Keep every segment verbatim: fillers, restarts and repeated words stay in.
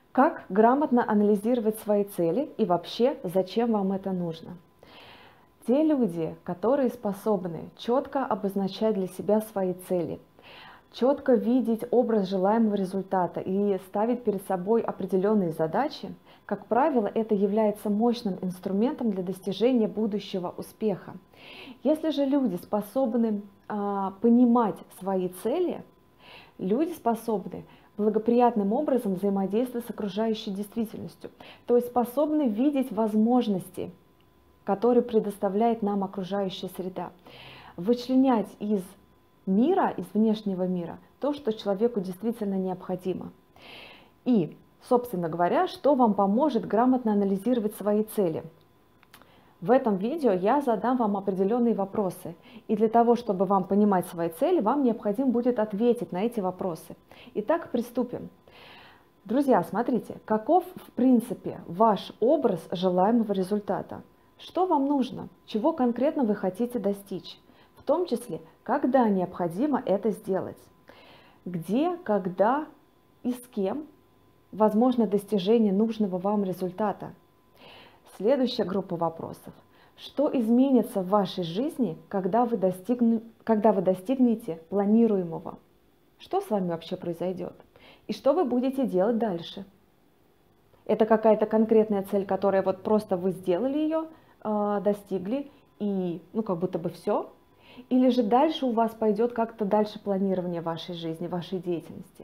Как грамотно анализировать свои цели и вообще зачем вам это нужно? Те люди, которые способны четко обозначать для себя свои цели, четко видеть образ желаемого результата и ставить перед собой определенные задачи, как правило, это является мощным инструментом для достижения будущего успеха. Если же люди способны а, понимать свои цели, люди способны благоприятным образом взаимодействовать с окружающей действительностью, то есть способны видеть возможности, которые предоставляет нам окружающая среда, вычленять из мира, из внешнего мира, то, что человеку действительно необходимо. И, собственно говоря, что вам поможет грамотно анализировать свои цели? В этом видео я задам вам определенные вопросы, и для того, чтобы вам понимать свои цели, вам необходимо будет ответить на эти вопросы. Итак, приступим. Друзья, смотрите, каков в принципе ваш образ желаемого результата? Что вам нужно? Чего конкретно вы хотите достичь? В том числе, когда необходимо это сделать? Где, когда и с кем возможно достижение нужного вам результата? Следующая группа вопросов. Что изменится в вашей жизни, когда вы, достигну... когда вы достигнете планируемого? Что с вами вообще произойдет? И что вы будете делать дальше? Это какая-то конкретная цель, которая вот просто вы сделали ее, достигли, и ну как будто бы все? Или же дальше у вас пойдет как-то дальше планирование вашей жизни, вашей деятельности?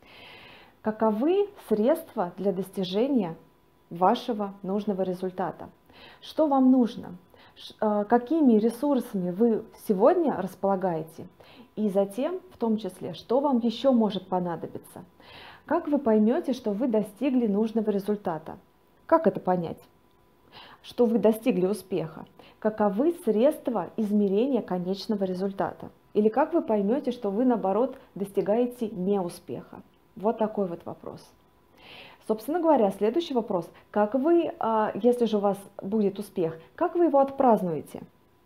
Каковы средства для достижения вашего нужного результата? Что вам нужно? Какими ресурсами вы сегодня располагаете? И затем, в том числе, что вам еще может понадобиться? Как вы поймете, что вы достигли нужного результата? Как это понять? Что вы достигли успеха? Каковы средства измерения конечного результата? Или как вы поймете, что вы, наоборот, достигаете неуспеха? Вот такой вот вопрос. Собственно говоря, следующий вопрос. Как вы, если же у вас будет успех, как вы его отпразднуете?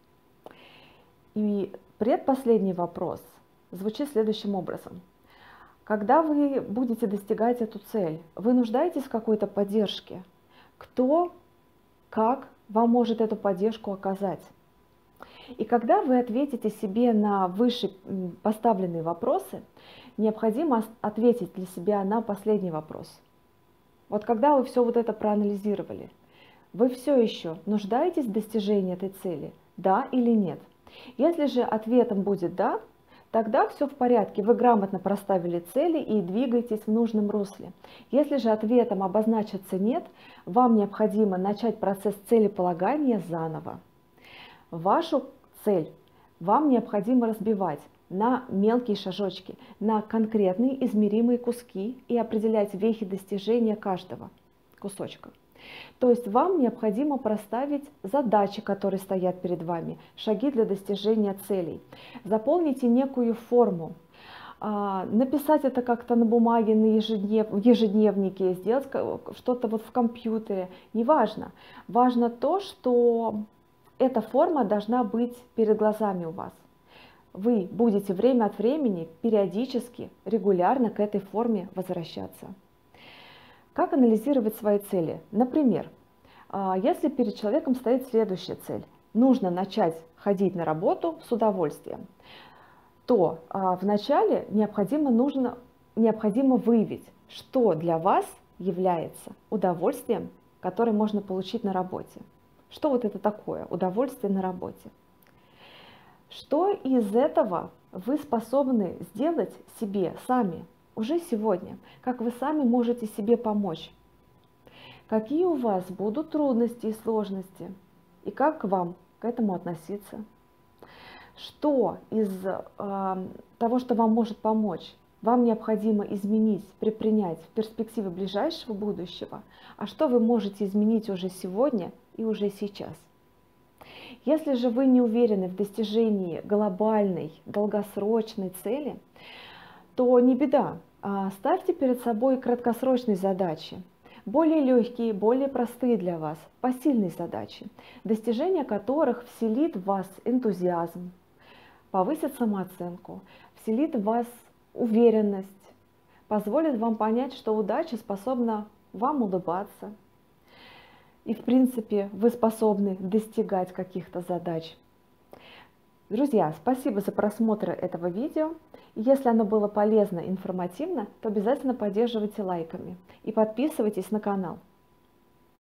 И предпоследний вопрос звучит следующим образом. Когда вы будете достигать эту цель, вы нуждаетесь в какой-то поддержке? Кто, как вам может эту поддержку оказать? И когда вы ответите себе на выше поставленные вопросы, необходимо ответить для себя на последний вопрос. Вот когда вы все вот это проанализировали, вы все еще нуждаетесь в достижении этой цели, да или нет? Если же ответом будет «да», тогда все в порядке, вы грамотно проставили цели и двигаетесь в нужном русле. Если же ответом обозначится «нет», вам необходимо начать процесс целеполагания заново. Вашу цель вам необходимо разбивать на мелкие шажочки, на конкретные измеримые куски и определять вехи достижения каждого кусочка. То есть вам необходимо проставить задачи, которые стоят перед вами, шаги для достижения целей. Заполните некую форму, написать это как-то на бумаге, на ежеднев... в ежедневнике, сделать что-то вот в компьютере, неважно. Важно то, что эта форма должна быть перед глазами у вас. Вы будете время от времени, периодически, регулярно к этой форме возвращаться. Как анализировать свои цели? Например, если перед человеком стоит следующая цель, нужно начать ходить на работу с удовольствием, то вначале необходимо, нужно, необходимо выявить, что для вас является удовольствием, которое можно получить на работе. Что вот это такое удовольствие на работе? Что из этого вы способны сделать себе сами уже сегодня? Как вы сами можете себе помочь? Какие у вас будут трудности и сложности? И как вам к этому относиться? Что из э, того, что вам может помочь, вам необходимо изменить, предпринять в перспективе ближайшего будущего? А что вы можете изменить уже сегодня и уже сейчас? Если же вы не уверены в достижении глобальной, долгосрочной цели, то не беда, ставьте перед собой краткосрочные задачи, более легкие, более простые для вас, посильные задачи, достижение которых вселит в вас энтузиазм, повысит самооценку, вселит в вас уверенность, позволит вам понять, что удача способна вам улыбаться. И, в принципе, вы способны достигать каких-то задач. Друзья, спасибо за просмотр этого видео. Если оно было полезно, информативно, то обязательно поддерживайте лайками и подписывайтесь на канал.